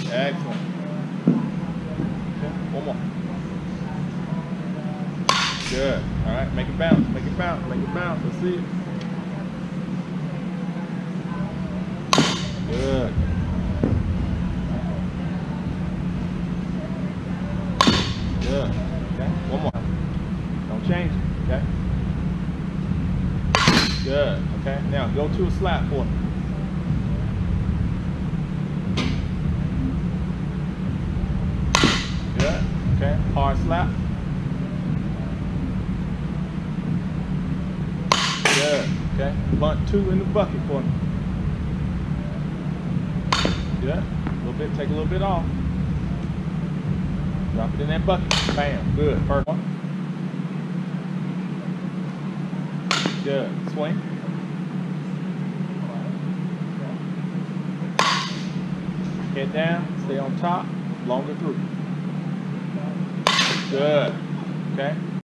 Excellent. Okay, one more. Good. All right, make it bounce, make it bounce, make it bounce. Let's see it. Good. Good. Okay, one more. Don't change it. Okay. Good. Okay, now go to a slap for me. Good. Okay, hard slap. Good. Okay, bunt 2 in the bucket for me. Good. A little bit, take a little bit off. Drop it in that bucket. Bam. Good. First one. Good. Swing. Head down. Stay on top. Longer through. Good. Okay.